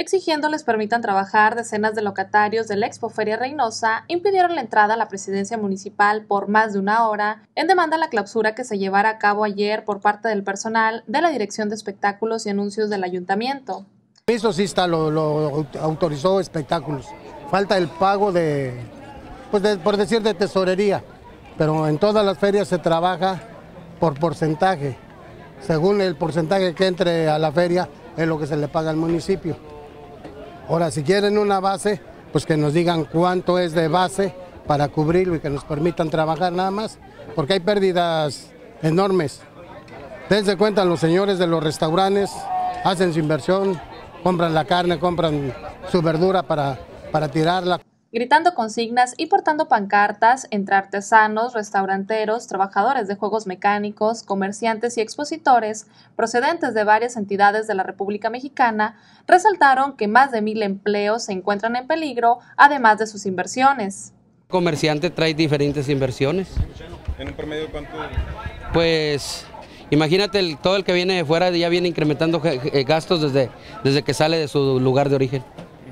exigiendo les permitan trabajar. Decenas de locatarios de la Expoferia Reynosa impidieron la entrada a la presidencia municipal por más de una hora en demanda a la clausura que se llevara a cabo ayer por parte del personal de la Dirección de Espectáculos y Anuncios del Ayuntamiento. Eso sí está, lo autorizó Espectáculos. Falta el pago por decir, de tesorería, pero en todas las ferias se trabaja por porcentaje. Según el porcentaje que entre a la feria es lo que se le paga al municipio. Ahora, si quieren una base, pues que nos digan cuánto es de base para cubrirlo y que nos permitan trabajar nada más, porque hay pérdidas enormes. Dense cuenta, los señores de los restaurantes hacen su inversión, compran la carne, compran su verdura para tirarla. Gritando consignas y portando pancartas entre artesanos, restauranteros, trabajadores de juegos mecánicos, comerciantes y expositores procedentes de varias entidades de la República Mexicana, resaltaron que más de 1,000 empleos se encuentran en peligro, además de sus inversiones. El comerciante trae diferentes inversiones. ¿En un promedio cuánto? Pues imagínate, todo el que viene de fuera ya viene incrementando gastos desde que sale de su lugar de origen.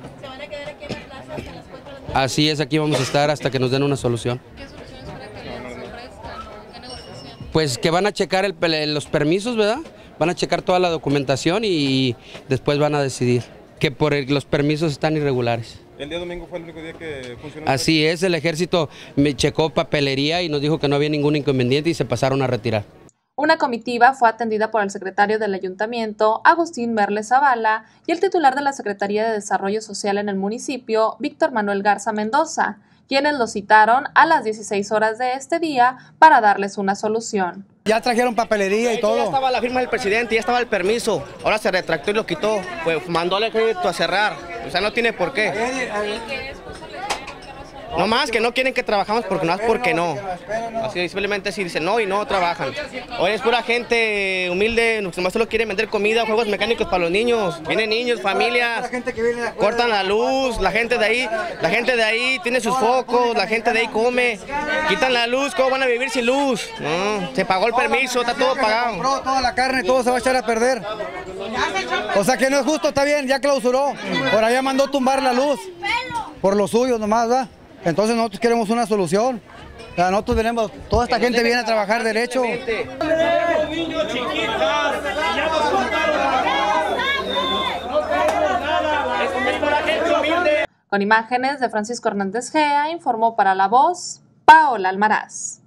Así es, aquí vamos a estar hasta que nos den una solución. ¿Qué soluciones para que les ofrezcan o qué negociación? Pues que van a checar los permisos, ¿verdad? Van a checar toda la documentación y después van a decidir que los permisos están irregulares. ¿El día domingo fue el único día que funcionó? Así es, el ejército me checó papelería y nos dijo que no había ningún inconveniente y se pasaron a retirar. Una comitiva fue atendida por el secretario del Ayuntamiento, Agustín Merle Zavala, y el titular de la Secretaría de Desarrollo Social en el municipio, Víctor Manuel Garza Mendoza, quienes los citaron a las 16 horas de este día para darles una solución. Ya trajeron papelería y todo. Ya estaba la firma del presidente, ya estaba el permiso, ahora se retractó y lo quitó, pues mandó al ejército a cerrar, o sea, no tiene por qué. No más que no quieren que trabajamos porque no es porque no. Así simplemente así dicen no y no trabajan. Hoy es pura gente humilde, nomás solo quieren vender comida, juegos mecánicos para los niños. Vienen niños, familias, cortan la luz, la gente de ahí tiene sus focos, la gente de ahí come, quitan la luz, ¿cómo van a vivir sin luz? No, se pagó el permiso, está todo pagado. Toda la carne, todo se va a echar a perder. O sea que no es justo, está bien, ya clausuró. Por allá mandó tumbar la luz, por lo suyo nomás, ¿verdad? Entonces nosotros queremos una solución. O sea, nosotros tenemos, toda esta gente viene a trabajar derecho. Con imágenes de Francisco Hernández Gea, informó para La Voz, Paola Almaraz.